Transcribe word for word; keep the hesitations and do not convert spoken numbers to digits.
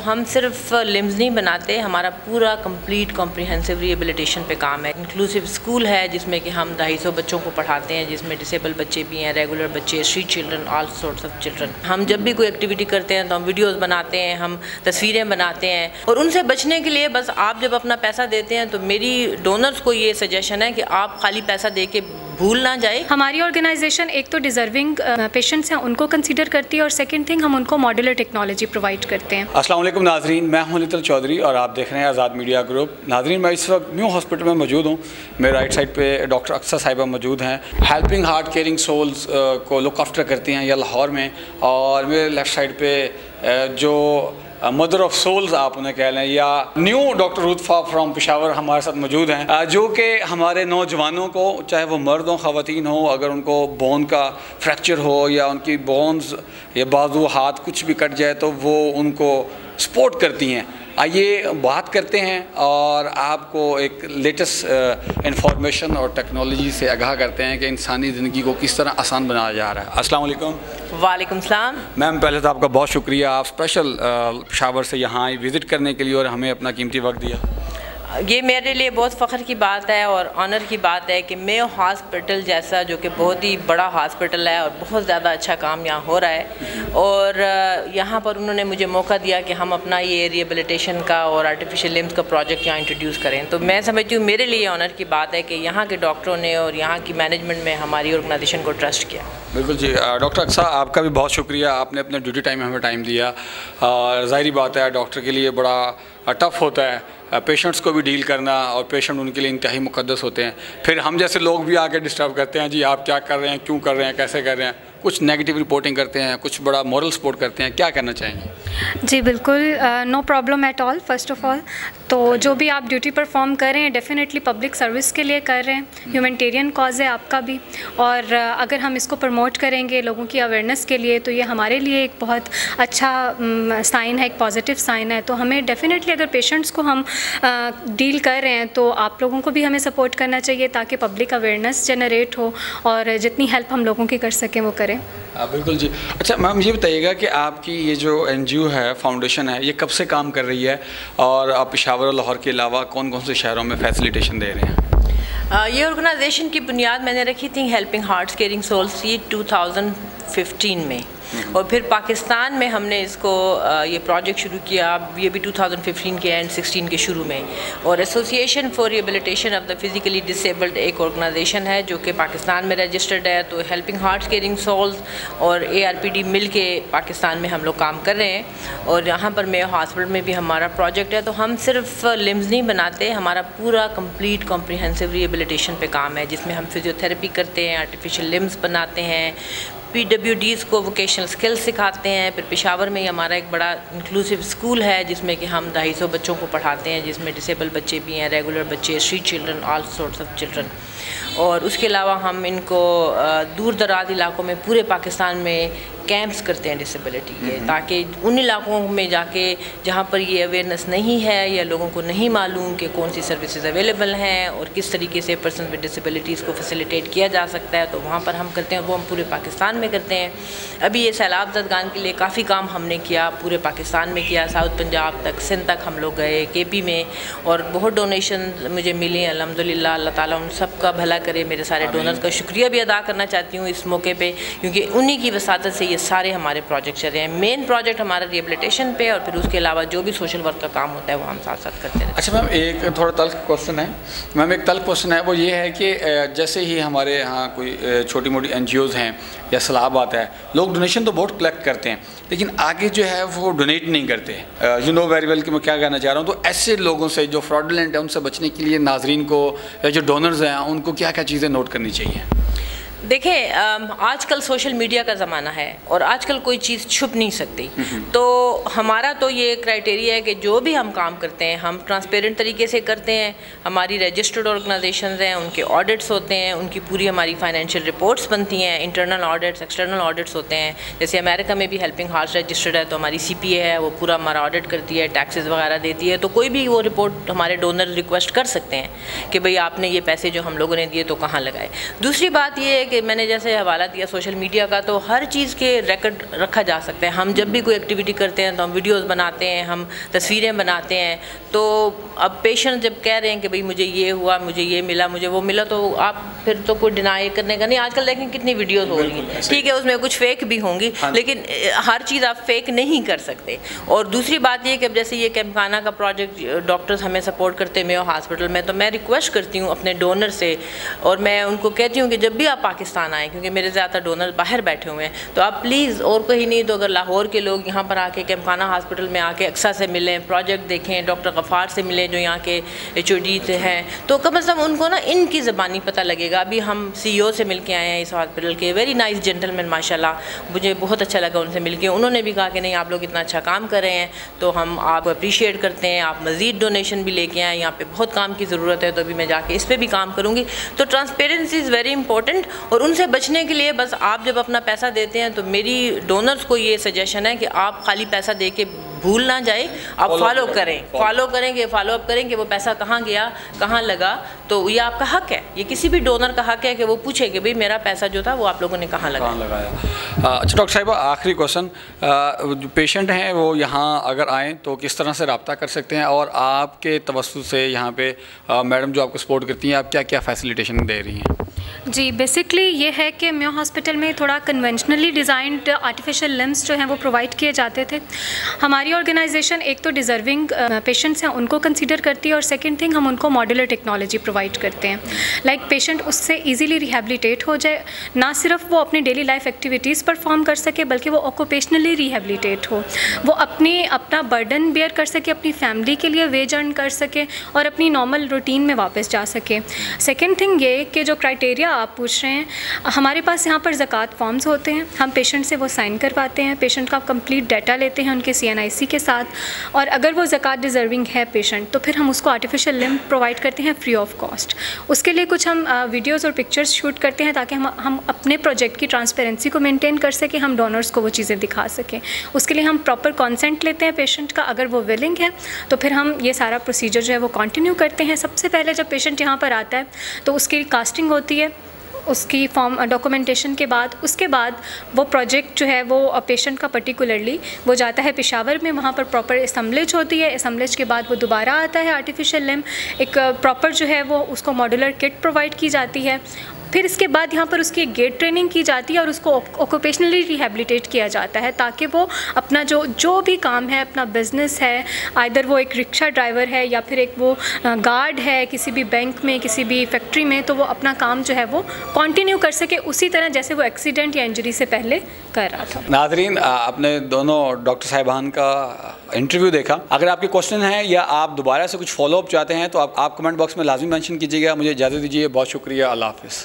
ہم صرف لمز نہیں بناتے, ہمارا پورا کمپلیٹ کمپریہنسو ریہیبلیٹیشن پہ کام ہے. انکلوسیو اسکول ہے جس میں کہ ہم ڈھائی سو بچوں کو پڑھاتے ہیں, جس میں ڈسیبل بچے بھی ہیں, ریگولر بچے, street children, all sorts of children. ہم جب بھی کوئی ایکٹیویٹی کرتے ہیں تو ہم ویڈیوز بناتے ہیں, ہم تصویریں بناتے ہیں, اور ان سے بچنے کے لیے بس آپ جب اپنا پیسہ دیتے ہیں تو میری ڈونرز کو یہ سجیشن ہے کہ آپ خالی پیسہ دے کے بھول نہ جائے. ہماری آرگنائزیشن ایک تو ڈیزرونگ پیشنٹس ہیں ان کو کنسیڈر کرتی ہے, اور سیکنڈ تھنگ ہم ان کو ماڈولر ٹیکنالوجی پرووائڈ کرتے ہیں. السلام علیکم ناظرین, میں ہوں لطل چودھری اور آپ دیکھ رہے ہیں آزاد میڈیا گروپ. ناظرین, میں اس وقت نیو ہاسپٹل میں موجود ہوں. میرے رائٹ سائڈ پہ ڈاکٹر اقصیٰ صاحبہ موجود ہیں, ہیلپنگ ہارٹ کیئرنگ سولز کو لک آفٹر کرتی ہیں یہ لاہور میں. اور میرے لیفٹ سائڈ پہ جو مدر آف سولز آپ انہیں کہہ لیں, یا نیو ڈاکٹر روتفا فرام پشاور ہمارے ساتھ موجود ہیں, جو کہ ہمارے نوجوانوں کو, چاہے وہ مرد ہوں خواتین ہوں, اگر ان کو بون کا فریکچر ہو یا ان کی بونز یا بازو ہاتھ کچھ بھی کٹ جائے تو وہ ان کو سپورٹ کرتی ہیں. آئیے بات کرتے ہیں اور آپ کو ایک لیٹسٹ انفارمیشن اور ٹیکنالوجی سے آگاہ کرتے ہیں کہ انسانی زندگی کو کس طرح آسان بنایا جا رہا ہے. السلام علیکم. وعلیکم السلام. میم, پہلے تو آپ کا بہت شکریہ, آپ اسپیشل پشاور سے یہاں آئی وزٹ کرنے کے لیے اور ہمیں اپنا قیمتی وقت دیا. یہ میرے لیے بہت فخر کی بات ہے اور آنر کی بات ہے کہ میو ہاسپٹل جیسا, جو کہ بہت ہی بڑا ہاسپٹل ہے اور بہت زیادہ اچھا کام یہاں ہو رہا ہے, اور یہاں پر انہوں نے مجھے موقع دیا کہ ہم اپنا یہ ریہیبلیٹیشن کا اور آرٹیفیشل لمز کا پروجیکٹ یہاں انٹروڈیوس کریں. تو میں سمجھتی ہوں میرے لیے آنر کی بات ہے کہ یہاں کے ڈاکٹروں نے اور یہاں کی مینجمنٹ میں ہماری آرگنائزیشن کو ٹرسٹ کیا. بالکل جی. ڈاکٹر اقصیٰ, آپ کا بھی بہت شکریہ, آپ نے اپنے ڈیوٹی ٹائم میں ہمیں ٹائم دیا. ظاہری بات ہے ڈاکٹر کے لیے بڑا ٹف ہوتا ہے پیشنٹس کو بھی ڈیل کرنا, اور پیشنٹ ان کے لیے انتہائی مقدس ہوتے ہیں. پھر ہم جیسے لوگ بھی آ کے ڈسٹرب کرتے ہیں, جی آپ کیا کر رہے ہیں, کیوں کر رہے ہیں, کیسے کر رہے ہیں, کچھ نیگیٹو رپورٹنگ کرتے ہیں, کچھ بڑا مورل سپورٹ کرتے ہیں. کیا کرنا چاہیں گے؟ جی بالکل, no problem at all. First of all تو جو بھی آپ ڈیوٹی پرفارم کر رہے ہیں ڈیفینیٹلی پبلک سروس کے لیے کر رہے ہیں, ہیومینٹیرین کاز ہے آپ کا بھی, اور اگر ہم اس کو پروموٹ کریں گے لوگوں کی اویئرنیس کے لیے تو یہ ہمارے لیے ایک بہت اچھا سائن ہے, ایک پازیٹیو سائن ہے. تو ہمیں ڈیفینیٹلی اگر پیشنٹس کو ہم ڈیل کر رہے ہیں تو آپ لوگوں کو بھی ہمیں سپورٹ کرنا چاہیے تاکہ پبلک اویئرنیس جنریٹ ہو, اور جتنی ہیلپ ہم لوگوں کی کر سکیں وہ کریں. بالکل جی. اچھا میم, یہ بتائیے گا کہ آپ کی یہ جو این جی او ہے, فاؤنڈیشن ہے, یہ کب سے کام کر رہی ہے, اور آپ پشاور اور لاہور کے علاوہ کون کون سے شہروں میں فیسیلیٹیشن دے رہے ہیں؟ یہ آرگنائزیشن کی بنیاد میں نے رکھی تھی ہیلپنگ ہارٹس کیئرنگ سولز کی ٹو تھاؤزنڈ ففٹین میں, اور پھر پاکستان میں ہم نے اس کو یہ پروجیکٹ شروع کیا, یہ بھی ٹو تھاؤزنڈ ففٹین کے اینڈ سکسٹین کے شروع میں. اور association for rehabilitation of the physically disabled ایک آرگنائزیشن ہے جو کہ پاکستان میں رجسٹرڈ ہے. تو ہیلپنگ ہارٹس کیئرنگ سولز اور اے آر پی ڈی مل کے پاکستان میں ہم لوگ کام کر رہے ہیں, اور یہاں پر میو ہاسپٹل میں بھی ہمارا پروجیکٹ ہے. تو ہم صرف لمز نہیں بناتے, ہمارا پورا کمپلیٹ کمپریہنسو ریہیبلیٹیشن پہ کام ہے, جس میں ہم فزیوتھیراپی کرتے ہیں, آرٹیفیشل لمز بناتے ہیں, پی ڈبلیو ڈیز کو ووکیشنل اسکلز سکھاتے ہیں. پھر پشاور میں ہی ہمارا ایک بڑا انکلوسیو اسکول ہے جس میں کہ ہم ڈھائی سو بچوں کو پڑھاتے ہیں, جس میں ڈسیبل بچے بھی ہیں, ریگولر بچے, street children, all sorts of children. اور اس کے علاوہ ہم ان کو دور دراز علاقوں میں پورے پاکستان میں کیمپس کرتے ہیں ڈسیبلٹی کے, تاکہ ان علاقوں میں جا کے جہاں پر یہ اویئرنیس نہیں ہے یا لوگوں کو نہیں معلوم کہ کون سی سروسز اویلیبل ہیں اور کس طریقے سے پرسن ود ڈسیبلٹیز کو فیسیلیٹیٹ کیا جا سکتا ہے, تو وہاں پر ہم کرتے ہیں. وہ ہم پورے پاکستان میں کرتے ہیں. ابھی یہ سیلاب زدگان کے لیے کافی کام ہم نے کیا, پورے پاکستان میں کیا, ساؤتھ پنجاب تک, سندھ تک ہم لوگ گئے, کے پی میں, اور بہت ڈونیشن مجھے ملی الحمدللہ. اللہ تعالیٰ ان سب کا بھلا کرے. میرے سارے ڈونرز کا شکریہ بھی ادا کرنا چاہتی ہوں اس موقع پہ, کیونکہ انہی کی وساطت سے یہ سارے ہمارے پروجیکٹ چل رہے ہیں. مین پروجیکٹ ہمارا ریہیبلیٹیشن پہ, اور پھر اس کے علاوہ جو بھی سوشل ورک کا کام ہوتا ہے وہ ہم ساتھ ساتھ کرتے ہیں. اچھا میم, ایک تھوڑا تلخ کوشچن ہے میم, ایک تلخ کوشچن ہے, وہ یہ ہے کہ جیسے ہی ہمارے یہاں کوئی چھوٹی موٹی این جی اوز ہیں یا سیلاب آتا ہے, لوگ ڈونیشن تو بہت کلیکٹ کرتے ہیں لیکن آگے جو ہے وہ ڈونیٹ نہیں کرتے. یو نو ویری ویل کہ میں کیا کہنا چاہ رہا ہوں. تو ایسے لوگوں سے جو فراڈولنٹ ہے ان سے بچنے کے لیے ناظرین کو یا جو ڈونرز ہیں ان کو کیا کیا چیزیں نوٹ کرنی چاہیے؟ دیکھیں, آج کل سوشل میڈیا کا زمانہ ہے اور آج کل کوئی چیز چھپ نہیں سکتی. تو ہمارا تو یہ کرائٹیریا ہے کہ جو بھی ہم کام کرتے ہیں ہم ٹرانسپیرنٹ طریقے سے کرتے ہیں. ہماری رجسٹرڈ آرگنائزیشنز ہیں, ان کے آڈٹس ہوتے ہیں, ان کی پوری ہماری فائنینشیل رپورٹس بنتی ہیں, انٹرنل آڈٹس, ایکسٹرنل آڈٹس ہوتے ہیں. جیسے امریکہ میں بھی ہیلپنگ ہارٹس رجسٹرڈ ہے تو ہماری سی پی اے ہے, وہ پورا ہمارا آڈٹ کرتی ہے, ٹیکسز وغیرہ دیتی ہے. تو کوئی بھی وہ رپورٹ ہمارے ڈونر ریکویسٹ کر سکتے ہیں کہ بھئی آپ نے یہ پیسے جو ہم لوگوں نے دیے تو کہاں لگائے. دوسری بات یہ ہے کہ میں نے جیسے حوالہ دیا سوشل میڈیا کا, تو ہر چیز کے ریکارڈ رکھا جا سکتا ہے. ہم جب بھی کوئی ایکٹیویٹی کرتے ہیں تو ہم ویڈیوز بناتے ہیں, ہم تصویریں بناتے ہیں. تو اب پیشنٹ جب کہہ رہے ہیں کہ بھئی مجھے یہ ہوا, مجھے یہ ملا, مجھے وہ ملا, تو آپ پھر تو کوئی ڈینائی کرنے کا نہیں. آج کل دیکھیں کتنی ویڈیوز ہو رہی ہیں, ٹھیک ہے اس میں کچھ فیک بھی ہوں گی, لیکن ہر چیز آپ فیک نہیں کر سکتے. اور دوسری بات یہ کہ اب جیسے یہ کیمپ خانہ کا پروجیکٹ ڈاکٹرز ہمیں سپورٹ کرتے ہیں میو ہاسپٹل میں, تو میں ریکویسٹ کرتی ہوں اپنے ڈونر سے, اور میں ان کو کہتی ہوں کہ جب بھی آپ پاکستان آئیں, کیونکہ میرے زیادہ ڈونر باہر بیٹھے ہوئے ہیں, تو آپ پلیز اور کہیں نہیں تو اگر لاہور کے لوگ یہاں پر آ کے کیمپ خانہ ہاسپٹل میں آ کے اکسا سے ملیں, پروجیکٹ دیکھیں, ڈاکٹر غفار سے ملیں جو یہاں کے ایچ او ڈی ہیں, تو کم از کم ان کو نا ان کی زبانی پتہ لگے گا. ابھی ہم سی او سے مل کے آئے ہیں اس ہاسپٹل کے, ویری نائس جینٹل مین ماشاء اللہ, مجھے بہت اچھا لگا ان سے مل کے. انہوں نے بھی کہا کہ نہیں آپ لوگ اتنا اچھا کام کر رہے ہیں تو ہم آپ کو اپریشیٹ کرتے ہیں, آپ مزید ڈونیشن بھی لے کے آئیں, یہاں پہ بہت کام کی ضرورت ہے, تو ابھی میں جا کے اس پہ بھی کام کروں گی. تو ٹرانسپیرنسی از ویری امپورٹنٹ, اور ان سے بچنے کے لیے بس آپ جب اپنا پیسہ دیتے ہیں تو میری ڈونرز کو یہ سجیشن ہے کہ آپ خالی پیسہ دے کے بھول نہ جائیں, آپ فالو کریں, فالو کریں گے, فالو اپ کریں کہ وہ پیسہ کہاں گیا, کہاں لگا. تو یہ آپ کا حق ہے, یہ کسی بھی ڈونر کا حق ہے کہ وہ پوچھے کہ بھئی میرا پیسہ جو تھا وہ آپ لوگوں نے کہاں لگایا. اچھا ڈاکٹر صاحبہ, آخری کوشچن, جو پیشنٹ ہیں وہ یہاں اگر آئیں تو کس طرح سے رابطہ کر سکتے ہیں, اور آپ کے توسط سے یہاں پہ میڈم جو آپ کو سپورٹ کرتی ہیں, آپ کیا کیا فیسیلیٹیشن دے رہی ہیں؟ جی بیسکلی یہ ہے کہ میو ہاسپٹل میں تھوڑا کنونشنلی ڈیزائنڈ آرٹیفیشیل لمبس جو ہیں وہ پرووائڈ کیے جاتے تھے. ہماری آرگنائزیشن ایک تو ڈیزرونگ پیشنٹس ہیں ان کو کنسیڈر کرتی ہے, اور سیکنڈ تھنگ ہم ان کو ماڈولر ٹیکنالوجی پرووائڈ کرتے ہیں, لائک پیشنٹ اس سے ایزیلی ریہیبلیٹیٹ ہو جائے, نہ صرف وہ اپنی ڈیلی لائف ایکٹیویٹیز پرفارم کر سکے بلکہ وہ آکوپیشنلی ریہیبلیٹیٹ ہو, وہ اپنی اپنا برڈن بیئر کر سکے, اپنی فیملی کے لیے ویج ارن کر سکے, اور اپنی نارمل روٹین میں واپس جا سکے. سیکنڈ تھنگ یہ کہ جو کرائٹیریا آپ پوچھ رہے ہیں, ہمارے پاس یہاں پر زکوٰۃ فارمز ہوتے ہیں, ہم پیشنٹ سے وہ سائن کرواتے ہیں, پیشنٹ کا کمپلیٹ ڈیٹا لیتے ہیں ان کے سی این آئی سی کے ساتھ, اور اگر وہ زکوٰۃ ڈیزرونگ ہے پیشنٹ تو پھر ہم اس کو آرٹیفیشیل لمب پرووائڈ کرتے ہیں فری آف کاسٹ. اس کے لیے کچھ ہم ویڈیوز اور پکچرز شوٹ کرتے ہیں تاکہ ہم ہم اپنے پروجیکٹ کی ٹرانسپیرنسی کو مینٹین کر سکیں, ہم ڈونرز کو وہ چیزیں دکھا سکیں. اس کے لیے ہم پراپر کانسنٹ لیتے ہیں پیشنٹ کا, اگر وہ ولنگ ہے تو پھر ہم یہ سارا پروسیجر جو ہے وہ کنٹینیو کرتے ہیں. سب سے پہلے جب پیشنٹ یہاں پر آتا ہے تو اس کی کاسٹنگ ہوتی ہے, اس کی فارم ڈاکومنٹیشن کے بعد, اس کے بعد وہ پروجیکٹ جو ہے وہ پیشنٹ کا پرٹیکولرلی وہ جاتا ہے پشاور میں, وہاں پر پراپر اسمبلج ہوتی ہے. اسمبلج کے بعد وہ دوبارہ آتا ہے آرٹیفیشیل لمب, ایک پراپر جو ہے وہ اس کو ماڈولر کٹ پرووائڈ کی جاتی ہے. پھر اس کے بعد یہاں پر اس کی ایک گیٹ ٹریننگ کی جاتی ہے اور اس کو آکوپیشنلی ریہیبلیٹیٹ کیا جاتا ہے تاکہ وہ اپنا جو جو بھی کام ہے, اپنا بزنس ہے, آئدر وہ ایک رکشہ ڈرائیور ہے یا پھر ایک وہ گارڈ ہے کسی بھی بینک میں, کسی بھی فیکٹری میں, تو وہ اپنا کام جو ہے وہ کنٹینیو کر سکے اسی طرح جیسے وہ ایکسیڈنٹ یا انجری سے پہلے کر رہا تھا. ناظرین, آپ نے دونوں ڈاکٹر صاحبان کا انٹرویو دیکھا. اگر آپ کے کوشچن ہیں یا آپ دوبارہ سے کچھ فالو اپ چاہتے ہیں تو آپ آپ کمنٹ باکس میں لازمی مینشن کیجیے گا. مجھے اجازت دیجیے, بہت شکریہ, اللہ حافظ.